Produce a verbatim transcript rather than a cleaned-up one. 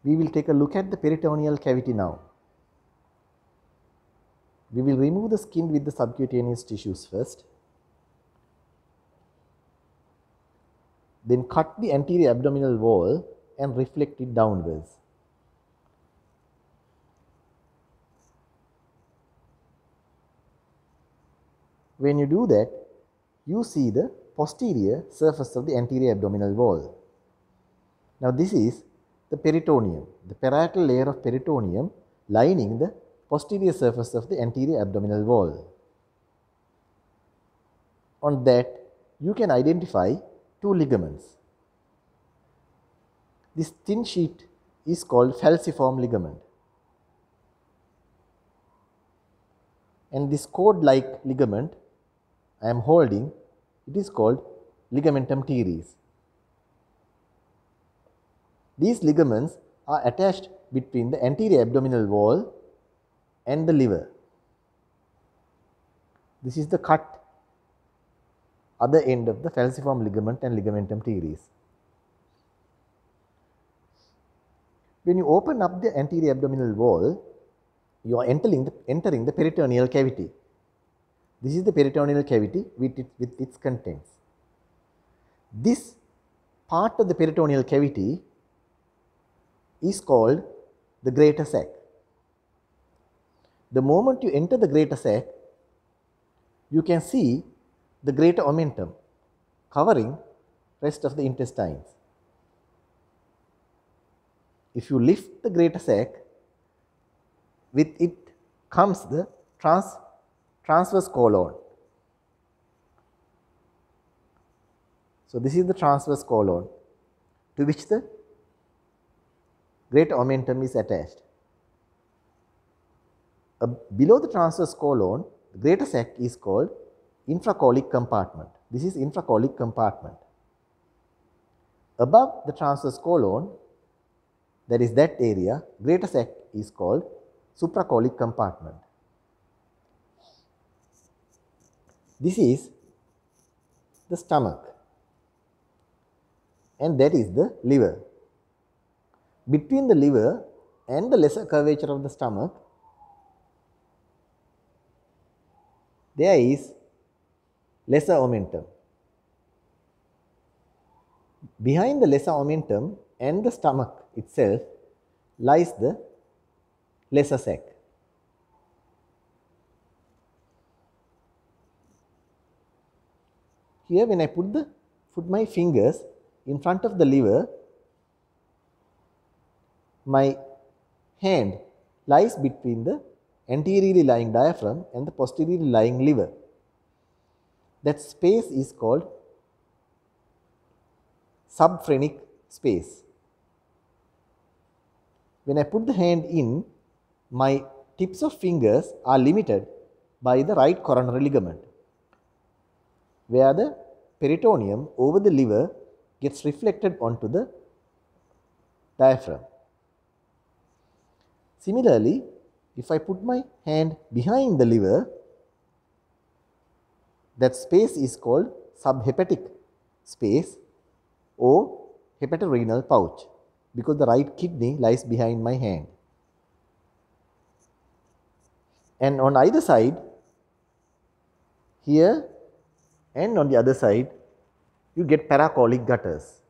We will take a look at the peritoneal cavity now. We will remove the skin with the subcutaneous tissues first. Then cut the anterior abdominal wall and reflect it downwards. When you do that, you see the posterior surface of the anterior abdominal wall. Now this is the peritoneum, the parietal layer of peritoneum lining the posterior surface of the anterior abdominal wall. On that, you can identify two ligaments. This thin sheet is called falciform ligament, and this cord-like ligament I am holding, it is called ligamentum teres. These ligaments are attached between the anterior abdominal wall and the liver. This is the cut other end of the falciform ligament and ligamentum teres. When you open up the anterior abdominal wall, you are entering the, entering the peritoneal cavity. This is the peritoneal cavity with, it, with its contents. This part of the peritoneal cavity is called the greater sac. The moment you enter the greater sac, you can see the greater omentum covering rest of the intestines. If you lift the greater sac, with it comes the trans, transverse colon. So this is the transverse colon to which the greater omentum is attached. Uh, below the transverse colon, the greater sac is called infracolic compartment. This is infracolic compartment. Above the transverse colon, that is that area, greater sac is called supracolic compartment. This is the stomach, and that is the liver. Between the liver and the lesser curvature of the stomach, there is lesser omentum. Behind the lesser omentum and the stomach itself lies the lesser sac. Here, when I put the put my fingers in front of the liver, my hand lies between the anteriorly lying diaphragm and the posteriorly lying liver. That space is called subphrenic space. When I put the hand in, my tips of fingers are limited by the right coronary ligament, where the peritoneum over the liver gets reflected onto the diaphragm. Similarly, if I put my hand behind the liver, that space is called subhepatic space or hepatorenal pouch, because the right kidney lies behind my hand. And on either side, here and on the other side, you get paracolic gutters.